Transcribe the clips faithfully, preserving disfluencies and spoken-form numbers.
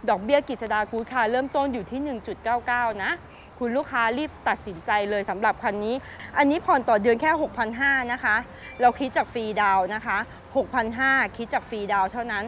ดอกเบี้ยกฤษดากู๊ดค่ะเริ่มต้นอยู่ที่ หนึ่งจุดเก้าเก้า นะคุณลูกค้ารีบตัดสินใจเลยสำหรับคันนี้อันนี้ผ่อนต่อเดือนแค่ หกพันห้าร้อย นะคะเราคิดจากฟรีดาวน์นะคะ หกพันห้าร้อย คิดจากฟรีดาวน์เท่านั้น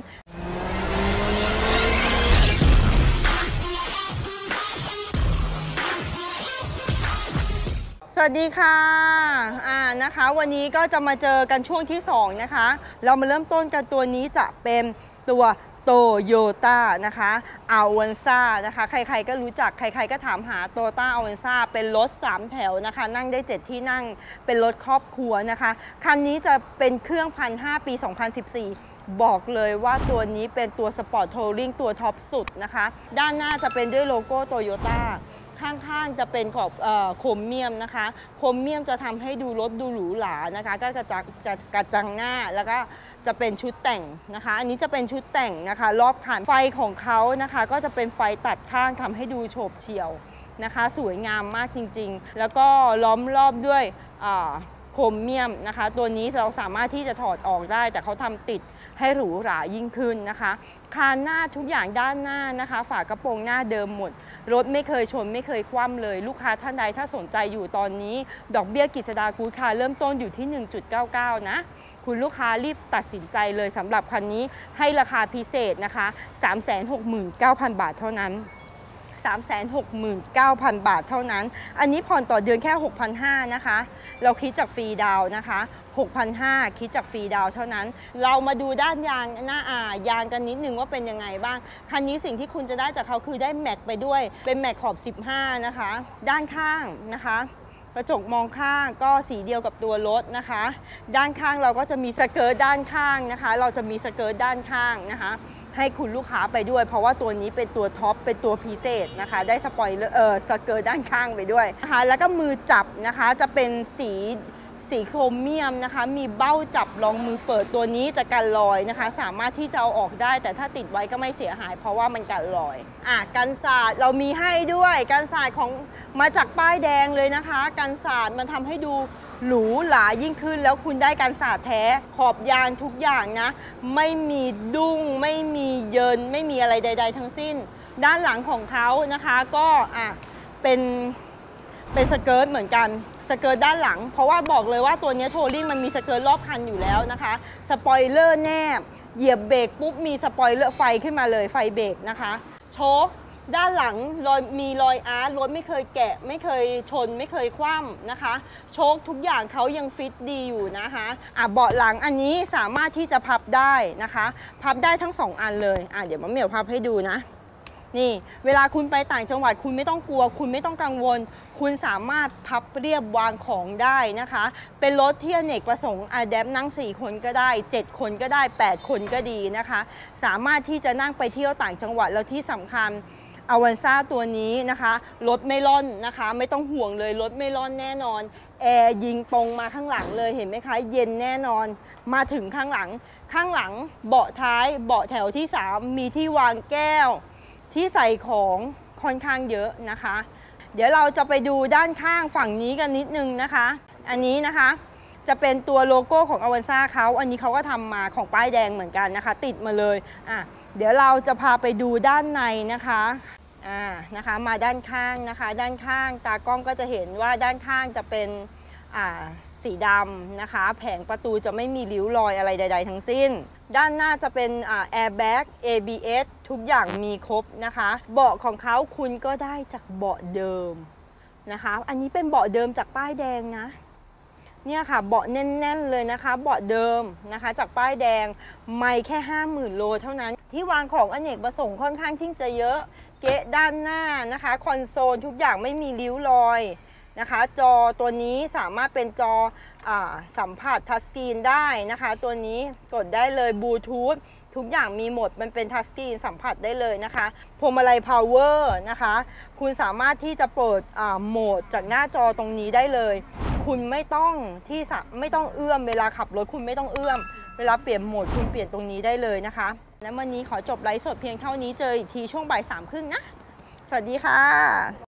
สวัสดีค่ะอ่านะคะวันนี้ก็จะมาเจอกันช่วงที่สองนะคะเรามาเริ่มต้นกันตัวนี้จะเป็นตัวโตโยต้านะคะอัลวันซ่านะคะใครๆก็รู้จักใครๆก็ถามหาโตโยต้าอัลวันซ่าเป็นรถสามแถวนะคะนั่งได้เจ็ดที่นั่งเป็นรถครอบครัวนะคะคันนี้จะเป็นเครื่องพันห้าปีสองพันสิบสี่บอกเลยว่าตัวนี้เป็นตัวสปอร์ตทัวริงตัวท็อปสุดนะคะด้านหน้าจะเป็นด้วยโลโก้โตโยต้าข้างๆจะเป็นขอบโครเมียมนะคะโครเมียมจะทำให้ดูรถดูหรูหรานะคะก็จะจะกระจังหน้าแล้วก็จะเป็นชุดแต่งนะคะอันนี้จะเป็นชุดแต่งนะคะรอบคันไฟของเขานะคะก็จะเป็นไฟตัดข้างทำให้ดูโฉบเฉี่ยวนะคะสวยงามมากจริงๆแล้วก็ล้อมรอบด้วยโครเมียมนะคะตัวนี้เราสามารถที่จะถอดออกได้แต่เขาทำติดให้หรูหรายิ่งขึ้นนะคะคานหน้าทุกอย่างด้านหน้านะคะฝากระโปรงหน้าเดิมหมดรถไม่เคยชนไม่เคยคว่ำเลยลูกค้าท่านใดถ้าสนใจอยู่ตอนนี้ดอกเบี้ยกฤษดากู๊ดค่ะเริ่มต้นอยู่ที่ หนึ่งจุดเก้าเก้า นะคุณลูกค้ารีบตัดสินใจเลยสำหรับคันนี้ให้ราคาพิเศษนะคะ สามแสนหกหมื่นเก้าพัน บาทเท่านั้น สามแสนหกหมื่นเก้าพัน บาทเท่านั้นอันนี้ผ่อนต่อเดือนแค่ หกพันห้าร้อย นะคะเราคิดจากฟรีดาวน์นะคะ หกพันห้าร้อย คิดจากฟรีดาวน์เท่านั้นเรามาดูด้านยางหน้าอ่ายางกันนิดนึงว่าเป็นยังไงบ้างคันนี้สิ่งที่คุณจะได้จากเขาคือได้แม็กไปด้วยเป็นแม็กขอบสิบห้านะคะด้านข้างนะคะกระจกมองข้างก็สีเดียวกับตัวรถนะคะด้านข้างเราก็จะมีสเกิร์ตด้านข้างนะคะเราจะมีสเกิร์ตด้านข้างนะคะให้คุณลูกค้าไปด้วยเพราะว่าตัวนี้เป็นตัวท็อปเป็นตัวพิเศษนะคะได้สปอยเลอร์เออสเกิร์ตด้านข้างไปด้วยนะคะแล้วก็มือจับนะคะจะเป็นสีสีโครเมียมนะคะมีเบ้าจับรองมือเปิดตัวนี้จะกันรอยนะคะสามารถที่จะเอาออกได้แต่ถ้าติดไว้ก็ไม่เสียหายเพราะว่ามันกันรอยอ่ะกันสาดเรามีให้ด้วยกันสาดของมาจากป้ายแดงเลยนะคะกันสาดมันทำให้ดูหรูหรายิ่งขึ้นแล้วคุณได้กันสาดแท้ขอบยางทุกอย่างนะไม่มีดุ้งไม่มีเยินไม่มีอะไรใดๆทั้งสิ้นด้านหลังของเขานะคะก็อ่ะเป็นเป็นสเกิร์ตเหมือนกันสเกิร์ตด้านหลังเพราะว่าบอกเลยว่าตัวนี้โทลิ่งมันมีสเกิร์ตรอบคันอยู่แล้วนะคะสปอยเลอร์แนบเหยียบเบรกปุ๊บมีสปอยเลอร์ไฟขึ้นมาเลยไฟเบรกนะคะโชคด้านหลังรอยมีรอยอาร์ตรถไม่เคยแกะไม่เคยชนไม่เคยคว่ำนะคะโชคทุกอย่างเขายังฟิตดีอยู่นะคะอ่ะเบาะหลังอันนี้สามารถที่จะพับได้นะคะพับได้ทั้งสองอันเลยอ่ะเดี๋ยวมาเหมียวพับให้ดูนะนี่เวลาคุณไปต่างจังหวัดคุณไม่ต้องกลัวคุณไม่ต้องกังวลคุณสามารถพับเรียบวางของได้นะคะเป็นรถที่อเนกประสงค์อะแดปนั่งสี่คนก็ได้เจ็ดคนก็ได้แปดคนก็ดีนะคะสามารถที่จะนั่งไปเที่ยวต่างจังหวัดแล้วที่สำคัญอวันซ่าตัวนี้นะคะรถไม่ร่อนนะคะไม่ต้องห่วงเลยรถไม่ร่อนแน่นอนแอร์ยิงตรงมาข้างหลังเลยเห็นไหมคะเย็นแน่นอนมาถึงข้างหลังข้างหลังเบาะท้ายเบาะแถวที่สามมีที่วางแก้วที่ใส่ของค่อนข้างเยอะนะคะเดี๋ยวเราจะไปดูด้านข้างฝั่งนี้กันนิดนึงนะคะอันนี้นะคะจะเป็นตัวโลโก้ของอวันซ่าเขาอันนี้เขาก็ทำมาของป้ายแดงเหมือนกันนะคะติดมาเลยอ่ะเดี๋ยวเราจะพาไปดูด้านในนะคะอ่านะคะมาด้านข้างนะคะด้านข้างตากล้องก็จะเห็นว่าด้านข้างจะเป็นอ่าสีดำนะคะแผงประตูจะไม่มีริ้วรอยอะไรใดๆทั้งสิ้นด้านหน้าจะเป็นแอร์แบ็ก เอ บี เอส ทุกอย่างมีครบนะคะเบาะของเขาคุณก็ได้จากเบาะเดิมนะคะอันนี้เป็นเบาะเดิมจากป้ายแดงนะเนี่ยค่ะเบาะแน่นๆเลยนะคะเบาะเดิมนะคะจากป้ายแดงไม่แค่ห้าหมื่นโลเท่านั้นที่วางของอเนกประสงค์ค่อนข้างที่จะเยอะเกะด้านหน้านะคะคอนโซลทุกอย่างไม่มีริ้วรอยนะคะจอตัวนี้สามารถเป็นจออสัมผัสทัชสกรีนได้นะคะตัวนี้กดได้เลยบลูทูธทุกอย่างมีหมดมันเป็นทัชสกรีนสัมผัสได้เลยนะคะพวงมาลัยพาวเวอร์นะคะคุณสามารถที่จะเปิดโหมดจากหน้าจอตรงนี้ได้เลยคุณไม่ต้องที่ไม่ต้องเอื้อมเวลาขับรถคุณไม่ต้องเอื้อมเวลาเปลี่ยนโหมดคุณเปลี่ยนตรงนี้ได้เลยนะคะและวันนี้ขอจบไลฟ์สดเพียงเท่านี้เจออีกทีช่วงบ่ายสามครึ่งนะสวัสดีค่ะ